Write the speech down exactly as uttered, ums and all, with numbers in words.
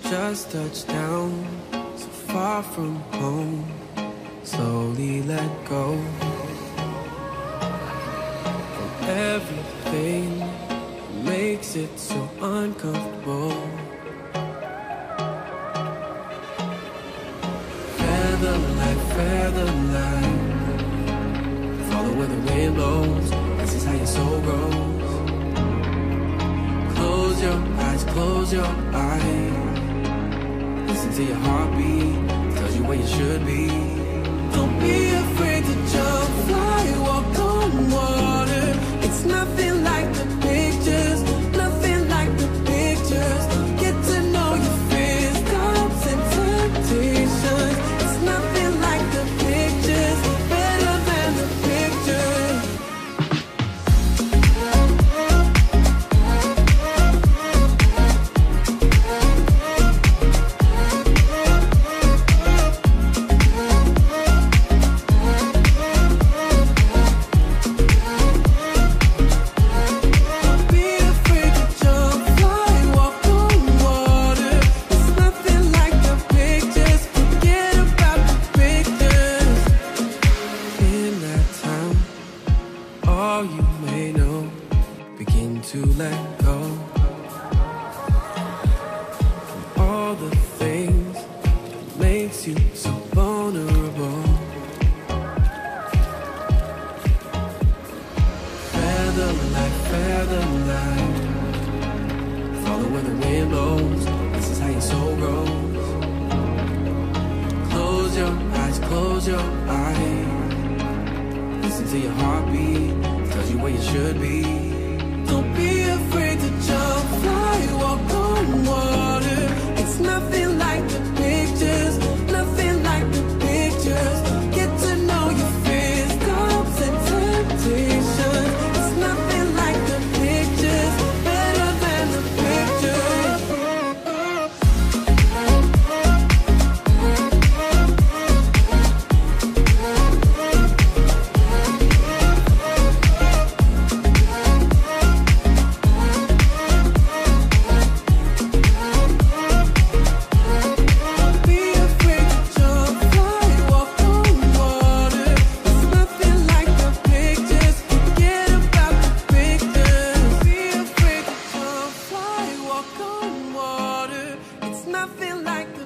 just touched down, so far from home. Slowly let go of everything that makes it so uncomfortable. Feather light, feather light, follow where the wind blows. This is how your soul grows. Close your eyes, close your eyes. Listen to your heartbeat, tells you where you should be. Don't be afraid to jump, fly, walk on water. It's nothing like the pictures, nothing like the pictures. Get to know your fears, doubts and temptations. It's nothing like the pictures, better than the pictures. All you may know, begin to let go from all the things that makes you so vulnerable. Feather light, feather light, follow where the wind blows. This is how your soul grows. Close your eyes, close your eyes. Listen to your heartbeat, tells you where you should be. Don't be afraid to jump, fly, walk on water. It's nothing like the pictures, nothing like the pictures. Get to know your fears, doubts and temptations. It's nothing like the pictures, better than the pictures. Nothing like the